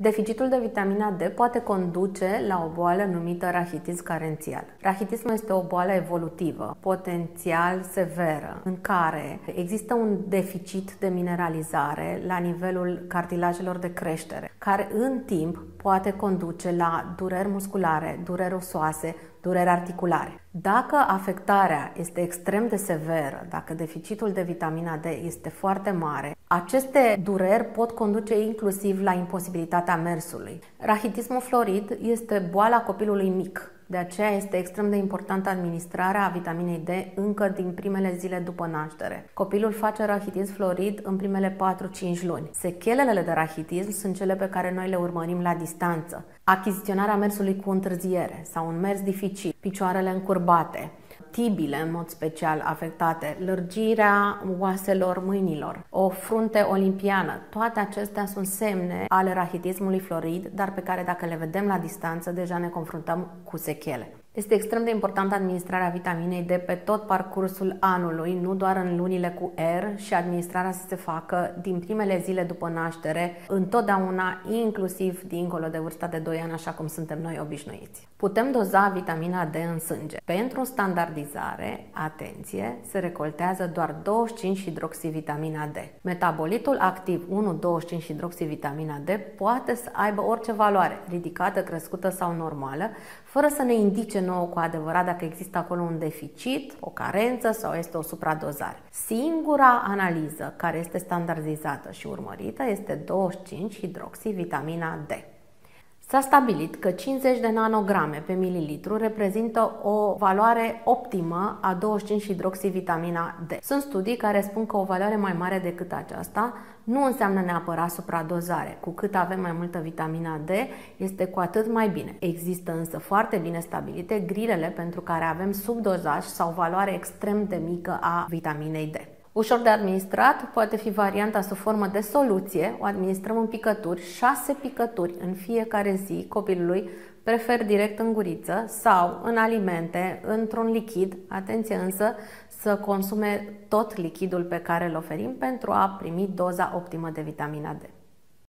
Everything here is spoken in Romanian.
Deficitul de vitamina D poate conduce la o boală numită rahitism carențial. Rahitismul este o boală evolutivă, potențial severă, în care există un deficit de mineralizare la nivelul cartilajelor de creștere, care în timp poate conduce la dureri musculare, dureri osoase, dureri articulare. Dacă afectarea este extrem de severă, dacă deficitul de vitamina D este foarte mare, aceste dureri pot conduce inclusiv la imposibilitatea mersului. Rahitismul florid este boala copilului mic. De aceea este extrem de importantă administrarea vitaminei D încă din primele zile după naștere. Copilul face rahitism florid în primele 4-5 luni. Sechelele de rahitism sunt cele pe care noi le urmărim la distanță. Achiziționarea mersului cu întârziere sau un mers dificil, picioarele încurbate, tibile în mod special afectate, lărgirea oaselor mâinilor, o frunte olimpiană, toate acestea sunt semne ale rahitismului florid, dar pe care dacă le vedem la distanță deja ne confruntăm cu sechele. Este extrem de importantă administrarea vitaminei D pe tot parcursul anului, nu doar în lunile cu R, și administrarea să se facă din primele zile după naștere, întotdeauna, inclusiv dincolo de vârsta de 2 ani, așa cum suntem noi obișnuiți. Putem doza vitamina D în sânge. Pentru standardizare, atenție, se recoltează doar 25-hidroxivitamina D. Metabolitul activ 1,25-hidroxivitamina D poate să aibă orice valoare, ridicată, crescută sau normală, fără să ne indice nouă cu adevărat dacă există acolo un deficit, o carență sau este o supradozare. Singura analiză care este standardizată și urmărită este 25-hidroxivitamina D. S-a stabilit că 50 de nanograme pe mililitru reprezintă o valoare optimă a 25-hidroxivitamina D. Sunt studii care spun că o valoare mai mare decât aceasta nu înseamnă neapărat supradozare. Cu cât avem mai multă vitamina D, este cu atât mai bine. Există însă foarte bine stabilite grilele pentru care avem subdozaj sau valoare extrem de mică a vitaminei D. Ușor de administrat poate fi varianta sub formă de soluție, o administrăm în picături, 6 picături în fiecare zi copilului, prefer direct în guriță sau în alimente, într-un lichid. Atenție însă să consume tot lichidul pe care îl oferim pentru a primi doza optimă de vitamina D.